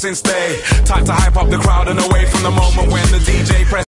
and stay. Time to hype up the crowd and away from the moment when the DJ press